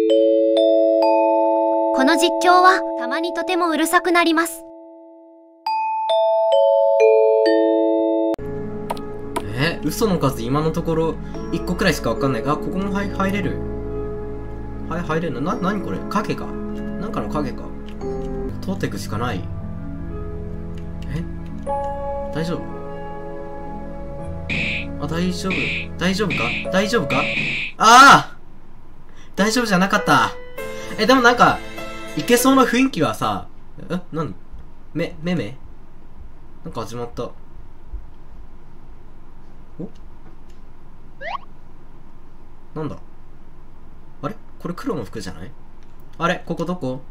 この実況はたまにとてもうるさくなります。 嘘の数今のところ1個くらいしかわかんないが、ここも入れる。入れるの？何これ？影か？なんかの影か？通っていくしかない。大丈夫？大丈夫？大丈夫か？大丈夫か？大丈夫じゃなかった。でもなんか、いけそうな雰囲気はさ、なんか始まった。なんだ？あれ？これ黒の服じゃない？あれ？ここどこ？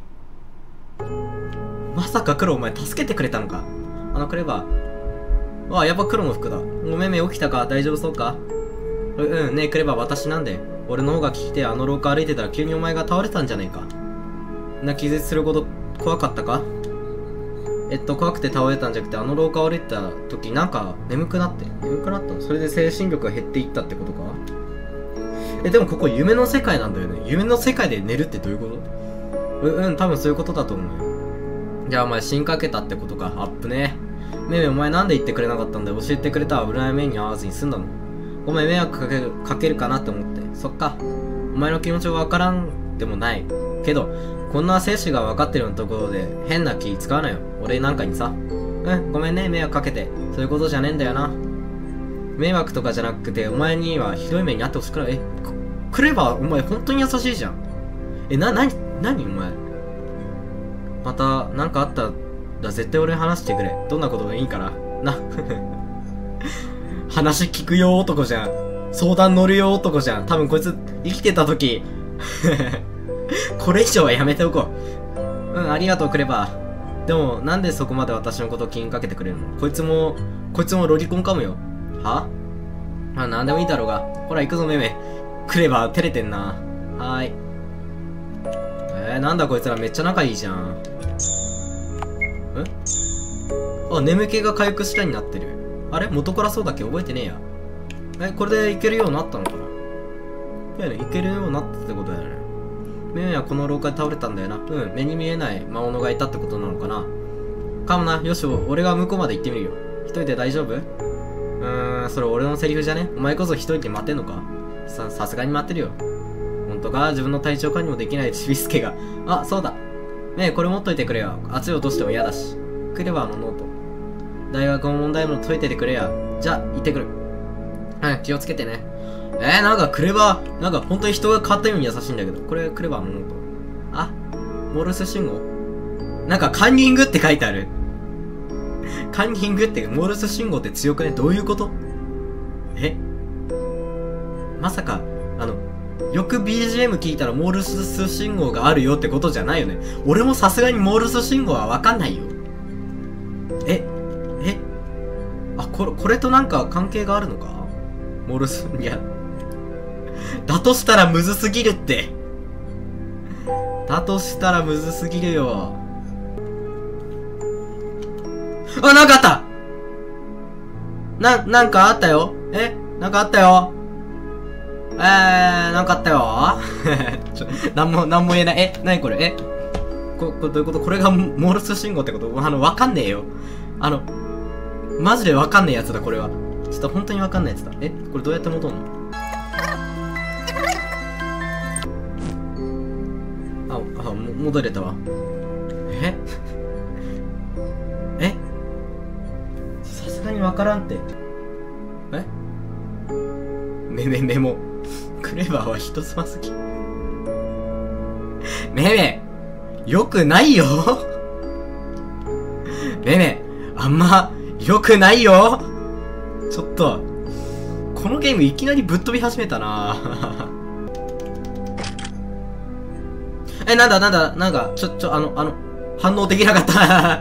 まさか黒お前助けてくれたのか？クレバー。やっぱ黒の服だ。め起きたか？大丈夫そうか？ねえクレバー、私なんで？俺の方が聞いて廊下歩いてたら急にお前が倒れたんじゃねえか。気絶するほど怖かったか？怖くて倒れたんじゃなくて、廊下を歩いてた時なんか眠くなったの？それで精神力が減っていったってことか？でもここ夢の世界なんだよね。夢の世界で寝るってどういうこと？多分そういうことだと思うよ。じゃあお前死にかけたってことか。アップね。お前なんで言ってくれなかったんだよ。教えてくれたら裏目に遭わずに済んだの。ごめん、迷惑かけるかなって思って。そっか。お前の気持ちはわからんでもない。けど、こんな生死が分かってるようなところで変な気使わないよ。俺なんかにさ。ごめんね、迷惑かけて。そういうことじゃねえんだよな。迷惑とかじゃなくて、お前にはひどい目に遭ってほしくない。クレバー、お前本当に優しいじゃん。何お前。また、なんかあったら絶対俺に話してくれ。どんなことでもいいから。話聞くよ男じゃん。相談乗るよ男じゃん。多分こいつ生きてた時これ以上はやめておこう。ありがとうクレバー。でもなんでそこまで私のことを気にかけてくれるの？こいつもロリコンかもよ。は？なんでもいいだろうが。ほら行くぞクレバー照れてんな。はーい。なんだこいつらめっちゃ仲いいじゃん。眠気が回復したになってる。あれ元からそうだっけ？覚えてねえや。これでいけるようになったのかな？いけるようになったってことだよね。はこの廊下で倒れたんだよな。目に見えない魔物がいたってことなのかな。かもな。よし、俺が向こうまで行ってみるよ。一人で大丈夫？それ俺のセリフじゃね？お前こそ一人で待ってんのか？さすがに待ってるよ。ほんとか？自分の体調管理もできないちびすけが。そうだ。これ持っといてくれよ。熱い音しても嫌だし。クレバーのノート。大学の問題も解いててくれや。じゃあ、行ってくる。気をつけてね。なんかクレバー、なんか本当に人が変わったように優しいんだけど。これクレバーのノート。モールス信号？なんかカンニングって書いてある。カンニングってモールス信号って強くね？どういうこと？まさか、よく BGM 聞いたらモールス信号があるよってことじゃないよね。俺もさすがにモールス信号はわかんないよ。これとなんか関係があるのか？モールス、いや。だとしたらむずすぎるって。だとしたらむずすぎるよ。なんかあった！なんかあったよ。なんかあったよ。なんかあったよ。なんも言えない。なにこれ？どういうこと？これがモールス信号ってこと？わかんねえよ。マジでわかんねえやつだ、これは。ちょっと本当にわかんないやつだ。これどうやって戻るの？戻れたわ。さすがにわからんって。メモ。クレバーは人妻すぎ。よくないよ。あんま、よくないよ。ちょっと、このゲームいきなりぶっ飛び始めたな。なんか、反応できなかった。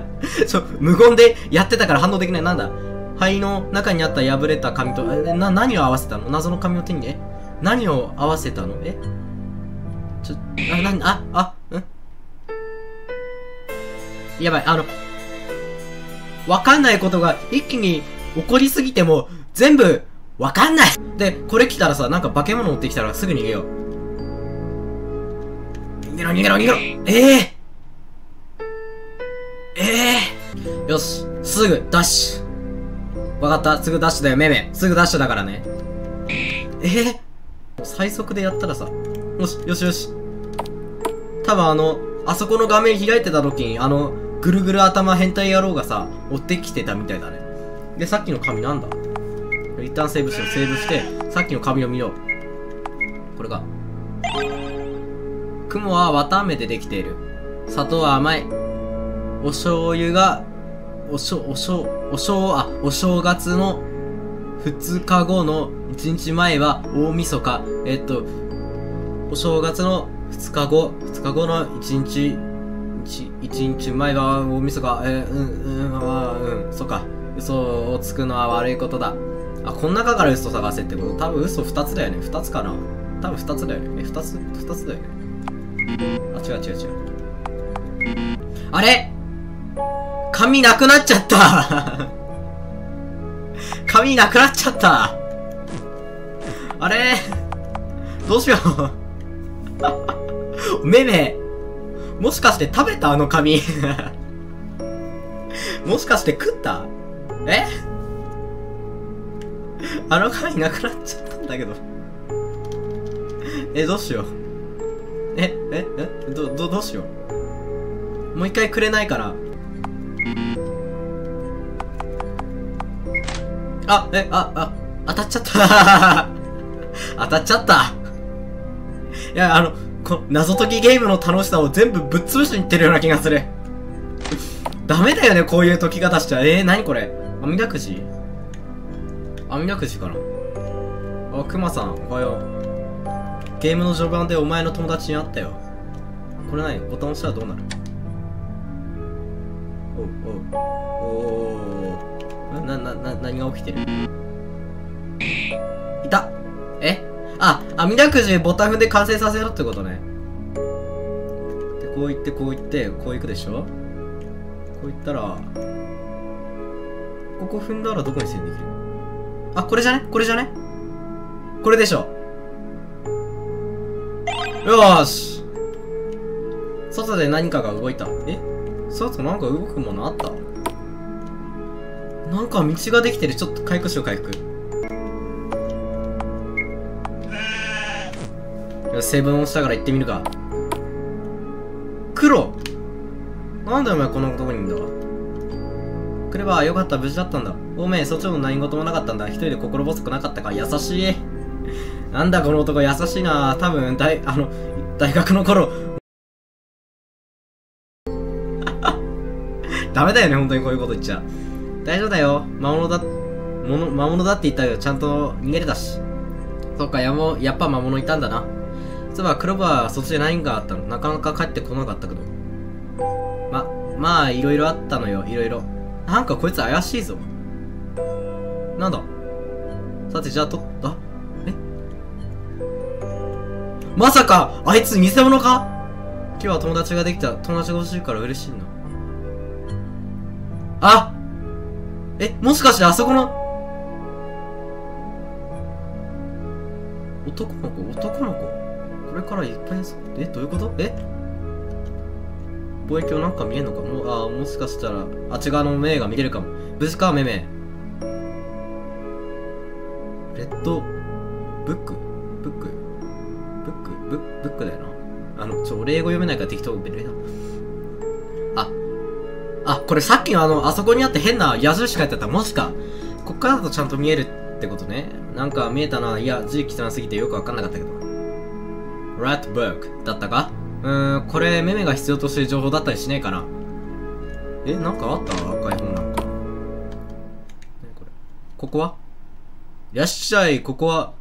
無言でやってたから反応できない。なんだ灰の中にあった破れた紙と、何を合わせたの？謎の紙を手にね。何を合わせたの？やばい、わかんないことが一気に起こりすぎても、全部、わかんないで、これ来たらさ、なんか化け物持ってきたらすぐ逃げよう。 げろ逃げろ逃げろ。よし、すぐダッシュ。わかった、すぐダッシュだよ、めめ。すぐダッシュだからね。最速でやったらさ、よし、よしよし。多分あそこの画面開いてた時に、ぐるぐる頭変態野郎がさ、追ってきてたみたいだね。で、さっきの紙なんだ？一旦セーブしよう、セーブして、さっきの紙を見よう。これが。雲は綿飴でできている。砂糖は甘い。お醤油が、お正月の2日後の1日前は大晦日。お正月の2日後の1日前は大晦日。そっか。嘘をつくのは悪いことだ。あ、この中から嘘探せってこと？多分嘘2つだよね。2つかな？多分2つだよね。2つだよね。あ、違う。あれ？紙なくなっちゃった紙なくなっちゃった。あれ？どうしようめめ、もしかして食べた？あの紙もしかして食った？あの紙なくなっちゃったんだけどどうしよう。どうしよう。もう一回くれないから。当たっちゃった当たっちゃった。いや、謎解きゲームの楽しさを全部ぶっ潰しにいってるような気がする。ダメだよね、こういう解き方しちゃ。何これ？あみだくじかな。あ、くまさん、おはよう。ゲームの序盤でお前の友達に会ったよ。これ何？ボタン押したらどうなる？何が起きてる？いた！あみだくじボタン踏んで完成させろってことね。で、こう行って、こう行くでしょ？こう行ったら、ここ踏んだらどこに線できる？あ、これじゃね？これでしょ。よーし。外で何かが動いた。外なんか動くものあった？なんか道ができてる。ちょっと回復しよう、回復。よし、セブン押したから行ってみるか。黒！なんでお前こんなとこにいんだ？来ればよかった、無事だったんだ。おめえ、そっちも何事もなかったんだ。一人で心細くなかったか。優しい。なんだこの男、優しいな。多分、大学の頃。ダメだよね、本当にこういうこと言っちゃ。大丈夫だよ。魔物だって言ったよ。ちゃんと逃げれたし。そっか、やっぱ魔物いたんだな。そういえば、クローバーはそっちで何があったの？なかなか帰ってこなかったけど。まあ、いろいろあったのよ、いろいろ。なんかこいつ怪しいぞ。なんだ？さて、じゃあまさか、あいつ偽物か？今日は友達ができた。友達が欲しいから嬉しいな。あ！もしかしてあそこの男の子これからいっぱいどういうこと？望遠鏡なんか見えんのかもしかしたら、あっち側の目が見れるかも。無事か、めめ。レッド、ブックだよな。俺英語読めないから適当にベレだ。これさっきのあそこにあって変な矢印書いてあった。もしか。こっからだとちゃんと見えるってことね。なんか見えたな。いや、字汚すぎてよくわかんなかったけど。ラットブックだったか？これ、メメが必要としてる情報だったりしねえかな。なんかあった？赤い本なんか。何これ。ここはいらっしゃい、ここは、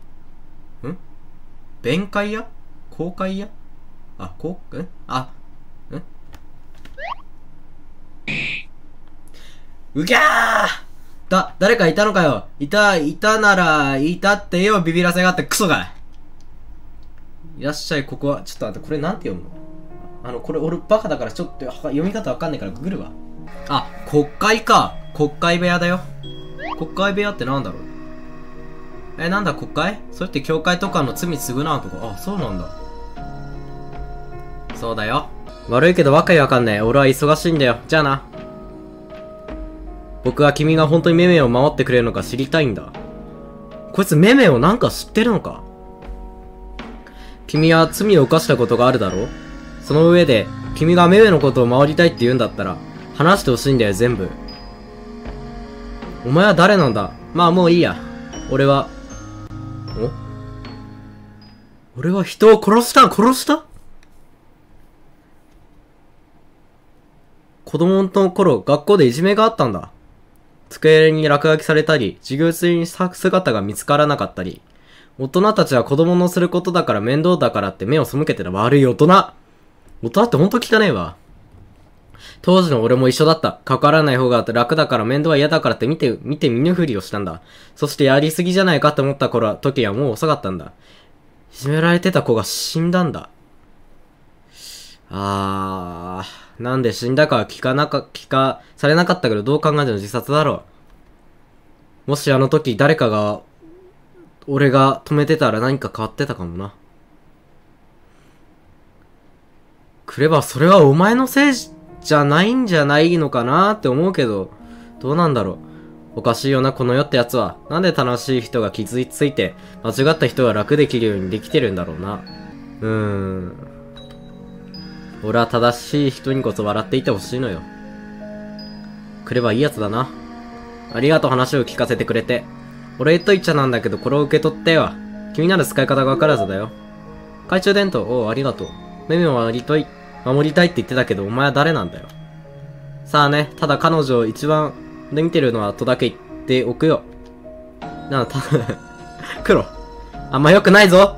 弁解屋？公開屋？うぎゃー！誰かいたのかよ。いたなら、いたってよ、ビビらせがあってクソがいらっしゃい、ここは。ちょっと待って、これなんて読むの？これ俺バカだからちょっと読み方わかんないからググるわ。国会か。国会部屋だよ。国会部屋ってなんだろう？なんだ国会？それって教会とかの罪償うとか。そうなんだ。 そうだよ。悪いけどわけわかんねえ。俺は忙しいんだよ。じゃあな。僕は君が本当にメメを守ってくれるのか知りたいんだ。こいつメメをなんか知ってるのか？君は罪を犯したことがあるだろう？その上で、君がメメのことを守りたいって言うんだったら、話してほしいんだよ、全部。お前は誰なんだ？まあもういいや。俺は人を殺した子供の頃、学校でいじめがあったんだ。机に落書きされたり、授業中に姿が見つからなかったり、大人たちは子供のすることだから面倒だからって目を背けてた悪い大人ってほんと汚ねえわ。当時の俺も一緒だった。関わらない方が楽だから面倒は嫌だからって見て見ぬふりをしたんだ。そしてやりすぎじゃないかって思った時はもう遅かったんだ。いじめられてた子が死んだんだ。なんで死んだかは聞かされなかったけど、どう考えても自殺だろう。もしあの時誰かが、俺が止めてたら何か変わってたかもな。クレバ、それはお前のせいじゃないんじゃないのかなって思うけど、どうなんだろう。おかしいよな、この世ってやつは。なんで楽しい人が傷ついて、間違った人が楽できるようにできてるんだろうな。俺は正しい人にこそ笑っていてほしいのよ。クレバいいやつだな。ありがとう、話を聞かせてくれて。俺と言っちゃなんだけど、これを受け取ってよ。君なら使い方がわからずだよ。懐中電灯、おう、ありがとう。メメを守りたいって言ってたけど、お前は誰なんだよ。さあね、ただ彼女を一番で見てるのはとだけ言っておくよ。黒。あんま良くないぞ。